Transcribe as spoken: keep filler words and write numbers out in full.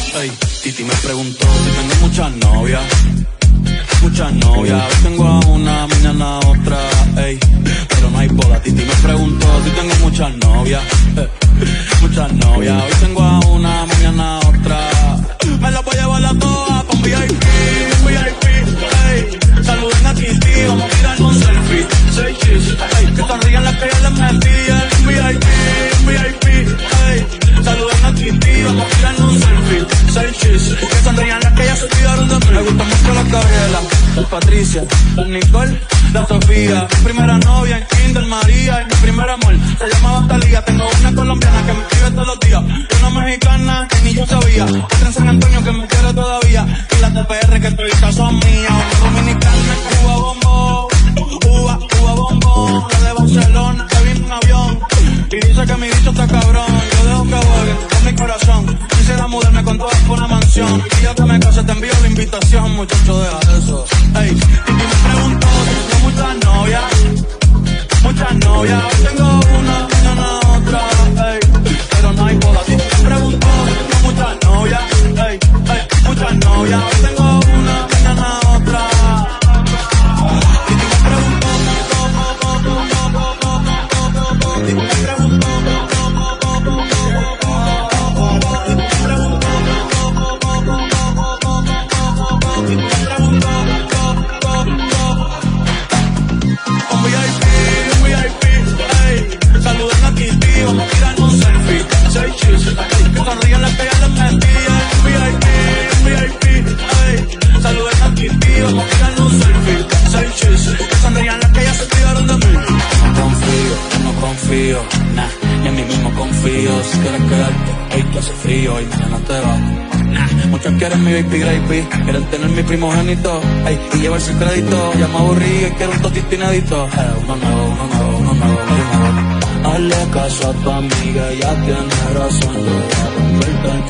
Ey, Titi me preguntó si tengo muchas novias. Muchas novias, hoy tengo a una, mañana a otra, ey, pero no hay boda. Titi me preguntó si tengo muchas novias, eh, muchas novias, hoy tengo a una, mañana a otra. Me la voy a llevar a todas con V I P, V I P, ey. Saluden a Titi, vamos a tirar un selfie. Say cheese, ey, que sonrían las que ya les metí. El V I P, V I P, ey. Saluden a Titi, vamos a tirar un selfie. Say cheese, que sonrían las que ya se olvidaron de mí. Me gusta mucho la Gabriela, la Patricia, la Nicole, la Sofía. Mi primera novia en Kinder María y mi primer amor se llamaba Talía. Tengo una colombiana que me escribe todos los días y una mexicana que ni yo sabía. Otra en San Antonio que me quiere todavía y las de P R que todavía son mías. Una dominicana que Cuba bombo, Cuba, Cuba bombo. La de Barcelona que viene en avión y dice que mi bicho está cabrón. Yo dejo que jueguen con mi corazón. Quisiera mudarme con todas por una mansión y yo que me case te envío la invitación, muchacho, deja eso. Ey, y me preguntó si tengo muchas novias, muchas novias. Hoy tengo una, mañana otra, ey, pero no hay boda. Y me preguntó si tengo muchas novias, ey, ey, muchas novias. Hoy tengo una, mañana otra. Y me preguntó, y me preguntó, saluden a Titi, vamos a tirar un selfie. Say cheese, que sonrían las que ya les metí. El V I P, V I P, ey. Saluden a Titi, vamos a tirar un selfie. Say cheese, que sonrían las que ya se olvidaron de mí. No confío, no confío, nah, ni en mí mismo confío. Si quieres quedarte, hoy que hace frío y mañana te vas. Nah, muchos quieren mi baby gravy, quieren tener mi primogénito, ey, y llevarse el crédito. Ya me aburrí y quiero un totito inédito. Eh, uno nuevo, uno nuevo, uno nuevo, uno nuevo. Hazle caso a tu amiga, ella tiene razón. Yo voy a romperte